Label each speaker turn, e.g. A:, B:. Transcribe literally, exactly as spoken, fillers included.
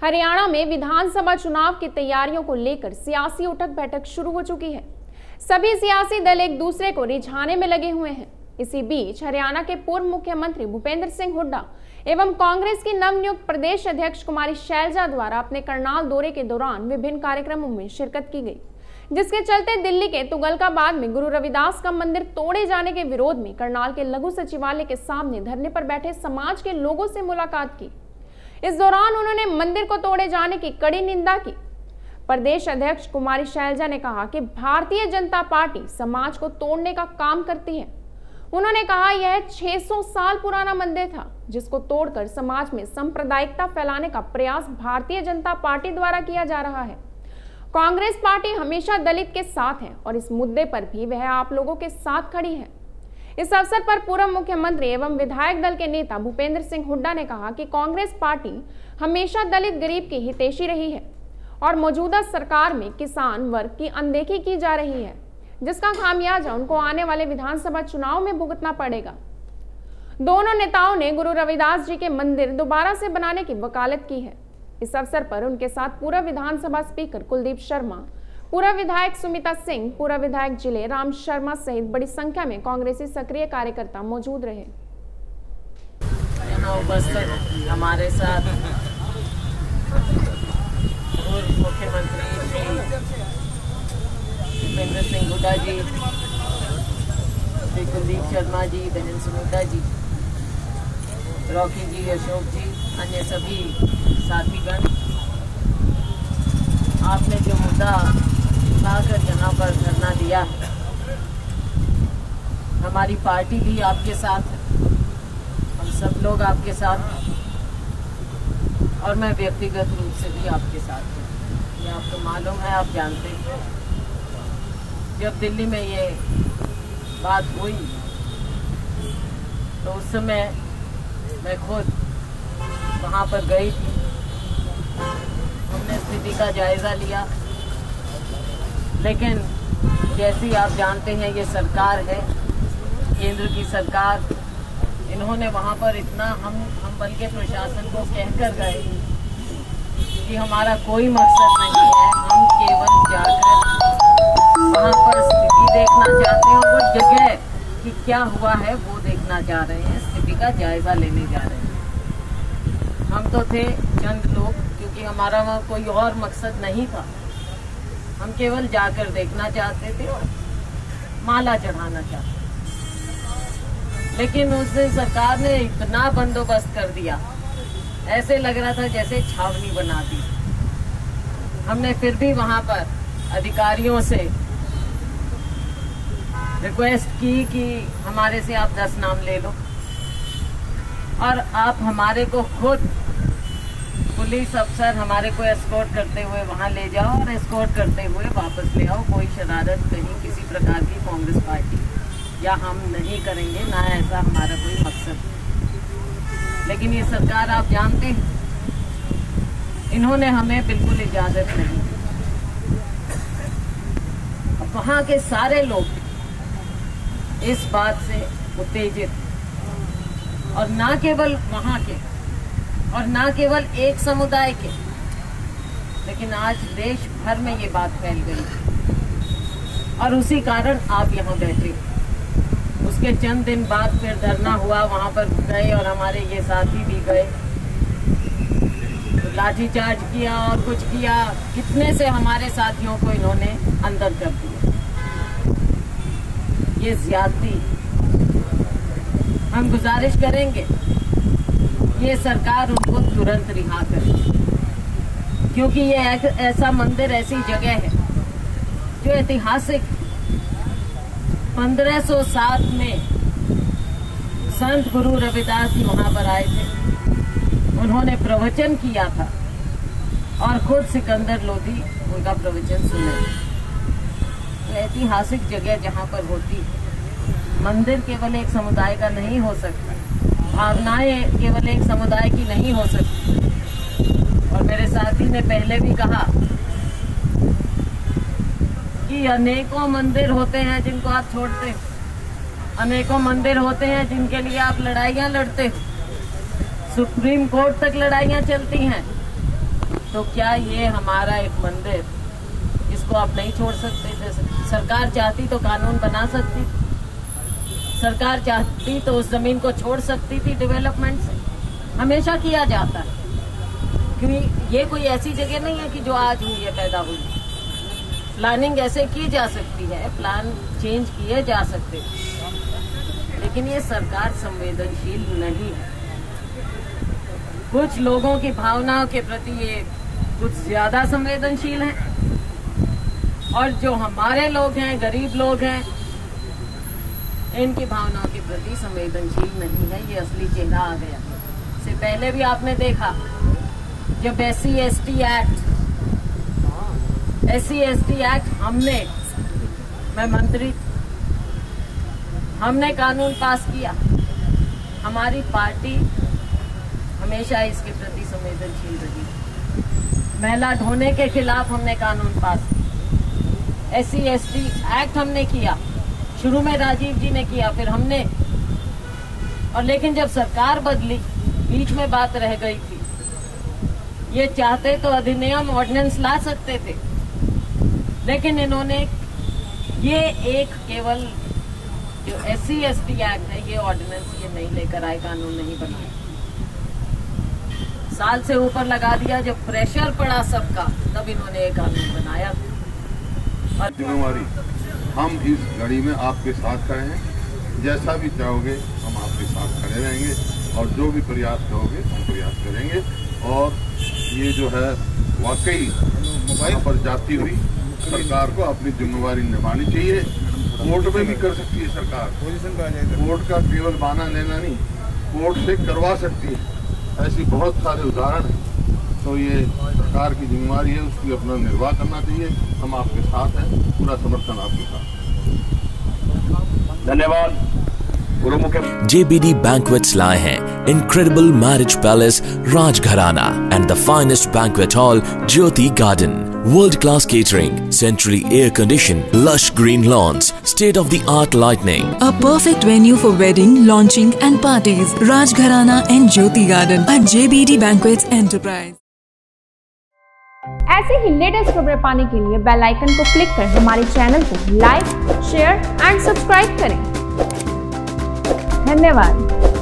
A: हरियाणा में विधानसभा चुनाव की तैयारियों को लेकर सियासी उठक बैठक शुरू हो चुकी है। सभी सियासी दल एक दूसरे को रिझाने में लगे हुए हैं। इसी बीच हरियाणा के पूर्व मुख्यमंत्री भूपेंद्र सिंह हुड्डा एवं कांग्रेस की नवनियुक्त प्रदेश अध्यक्ष कुमारी शैलजा द्वारा अपने करनाल दौरे के दौरान विभिन्न कार्यक्रमों में शिरकत की गई, जिसके चलते दिल्ली के तुगलकाबाद में गुरु रविदास का मंदिर तोड़े जाने के विरोध में करनाल के लघु सचिवालय के सामने धरने पर बैठे समाज के लोगों से मुलाकात की। इस दौरान उन्होंने मंदिर को तोड़े जाने की कड़ी निंदा की। प्रदेश अध्यक्ष कुमारी शैलजा ने कहा कि भारतीय जनता पार्टी समाज को तोड़ने का काम करती है। उन्होंने कहा यह छह सौ साल पुराना मंदिर था, जिसको तोड़कर समाज में सांप्रदायिकता फैलाने का प्रयास भारतीय जनता पार्टी द्वारा किया जा रहा है। कांग्रेस पार्टी हमेशा दलित के साथ है और इस मुद्दे पर भी वह आप लोगों के साथ खड़ी है। इस अवसर पर पूर्व मुख्यमंत्री एवं विधायक दल के नेता भूपेंद्र सिंह हुड्डा ने कहा कि कांग्रेस पार्टी हमेशा दलित गरीब की हितैषी रही है और मौजूदा सरकार में किसान वर्ग की अनदेखी की जा रही है, जिसका खामियाजा उनको आने वाले विधानसभा चुनाव में भुगतना पड़ेगा। दोनों नेताओं ने गुरु रविदास जी के मंदिर दोबारा से बनाने की वकालत की है। इस अवसर पर उनके साथ पूर्व विधानसभा स्पीकर कुलदीप शर्मा, पूर्व विधायक सुमिता सिंह, पूर्व विधायक जिले राम शर्मा सहित बड़ी संख्या में कांग्रेसी सक्रिय कार्यकर्ता मौजूद रहे।
B: यहाँ उपस्थित हमारे साथ पूर्व मुख्यमंत्री श्री भूपेंद्र सिंह हुड्डा जी, श्री कुलदीप शर्मा जी, बहन सुमिता जी, रॉकी जी, अशोक जी, अन्य सभी साथीगण, आपने जो मुद्दा उठाकर यहाँ पर धरना दिया है, हमारी पार्टी भी आपके साथ है, हम सब लोग आपके साथ हैं और मैं व्यक्तिगत रूप से भी आपके साथ हूँ। ये आपको मालूम है, आप जानते हैं। जब दिल्ली में ये बात हुई तो उस समय मैं खुद वहाँ पर गई थी। हमने स्थिति का जायजा लिया, लेकिन जैसी आप जानते हैं ये सरकार है, केंद्र की सरकार, इन्होंने वहाँ पर इतना हम हम बल के प्रशासन को कहकर गए कि हमारा कोई मकसद नहीं है, हम केवल जाकर वहाँ पर स्थिति देखना चाहते हैं, वो जगह कि क्या हुआ है वो देखना चाह रहे हैं, स्थिति का जायजा लेने जा रहे हैं। हम तो थे चंद लोग, क्योंकि हमारा वहाँ कोई और मकसद नहीं था, हम केवल जाकर देखना चाहते थे और माला चढ़ाना चाहते थे। लेकिन उस दिन सरकार ने इतना बंदोबस्त कर दिया, ऐसे लग रहा था जैसे छावनी बना दी। हमने फिर भी वहाँ पर अधिकारियों से रिक्वेस्ट की कि हमारे से आप दस नाम ले लो और आप हमारे को खुद पुलिस अफसर हमारे को एस्कॉर्ट करते हुए वहाँ ले जाओ और एस्कॉर्ट करते हुए वापस ले आओ। कोई शरारत कहीं किसी प्रकार की कांग्रेस पार्टी या हम नहीं करेंगे, ना ऐसा हमारा कोई मकसद है। लेकिन ये सरकार आप जानते हैं, इन्होंने हमें बिल्कुल इजाजत नहीं दी। वहाँ के सारे लोग इस बात से उत्तेजित, और ना केवल वहाँ के और ना केवल एक समुदाय के, लेकिन आज देश भर में ये बात फैल गई और उसी कारण आप यहाँ बैठे। उसके चंद दिन बाद फिर धरना हुआ, वहाँ पर गए और हमारे ये साथी भी गए, तो लाठीचार्ज किया और कुछ किया। कितने से हमारे साथियों को इन्होंने अंदर कर दिया। ये ज्यादती। हम गुजारिश करेंगे ये सरकार उनको तुरंत रिहा करे, क्योंकि ये ऐसा मंदिर, ऐसी जगह है जो ऐतिहासिक पंद्रह सौ सात में संत गुरु रविदास जी वहां पर आए थे। उन्होंने प्रवचन किया था और खुद सिकंदर लोधी उनका प्रवचन सुने। ऐतिहासिक जगह जहां पर होती है, मंदिर केवल एक समुदाय का नहीं हो सकता, भावनाएं केवल एक समुदाय की नहीं हो सकती। और मेरे साथी ने पहले भी कहा कि अनेकों मंदिर होते हैं जिनको आप छोड़ते हो, अनेकों मंदिर होते हैं जिनके लिए आप लड़ाइयां लड़ते हो, सुप्रीम कोर्ट तक लड़ाइयां चलती हैं, तो क्या ये हमारा एक मंदिर, इसको आप नहीं छोड़ सकते? जैसे सरकार चाहती तो कानून बना सकती, सरकार चाहती तो उस जमीन को छोड़ सकती थी डेवलपमेंट से। हमेशा किया जाता है, क्योंकि ये कोई ऐसी जगह नहीं है कि जो आज हुई है, पैदा हुई है। प्लानिंग ऐसे की जा सकती है, प्लान चेंज किए जा सकते हैं, लेकिन ये सरकार संवेदनशील नहीं है। कुछ लोगों की भावनाओं के प्रति ये कुछ ज्यादा संवेदनशील है, और जो हमारे लोग हैं, गरीब लोग हैं, इनकी भावनाओं के प्रति संवेदनशील नहीं है। ये असली चेहरा आ गया। इससे पहले भी आपने देखा जब S C S T act S C S T act हमने, मैं मंत्री, हमने कानून पास किया। हमारी पार्टी हमेशा इसके प्रति संवेदनशील रही। महिला ढोने के खिलाफ हमने कानून पास किया। S C S T act हमने किया, शुरू में राजीव जी ने किया, फिर हमने, और लेकिन जब सरकार बदली, बीच में बात रह गई थी। ये चाहते तो अधिनियम ऑर्डिनेंस ला सकते थे, लेकिन इन्होंने ये एक केवल जो S C S T act है, ये ऑर्डिनेंस ये नहीं लेकर आए, कानून नहीं बनाया। साल से ऊपर लगा दिया। जब प्रेशर पड़ा सबका, तब इन्होंने एक कानून बनाया।
C: जिम्मेवारी, हम इस घड़ी में आपके साथ खड़े हैं। जैसा भी चाहोगे हम आपके साथ खड़े रहेंगे, और जो भी प्रयास करोगे हम प्रयास करेंगे। और ये जो है वाकई वहाँ पर जाती हुई सरकार को अपनी जिम्मेवारी निभानी चाहिए। कोर्ट में भी कर सकती है सरकार, कोर्ट का केवल बहाना लेना नहीं, कोर्ट से करवा सकती है। ऐसी बहुत सारे उदाहरण हैं। तो ये सरकार की जिम्मेवारी है, उसकी अपना निर्वाह करना चाहिए। हम आपके साथ हैं, पूरा समर्थन आपके साथ।
D: धन्यवाद।
E: J B D Banquets लाए हैं Incredible Marriage Palace Rajgharana and the finest banquet hall Jyoti Garden. World-class catering, centrally air-conditioned, lush green lawns, state-of-the-art lighting.
F: A perfect venue for wedding, launching and parties. Rajgharana and Jyoti Garden at J B D Banquets Enterprise.
A: ऐसे ही latest खबरें पाने के लिए bell icon को click कर हमारे channel को like, share and subscribe करें। धन्यवाद।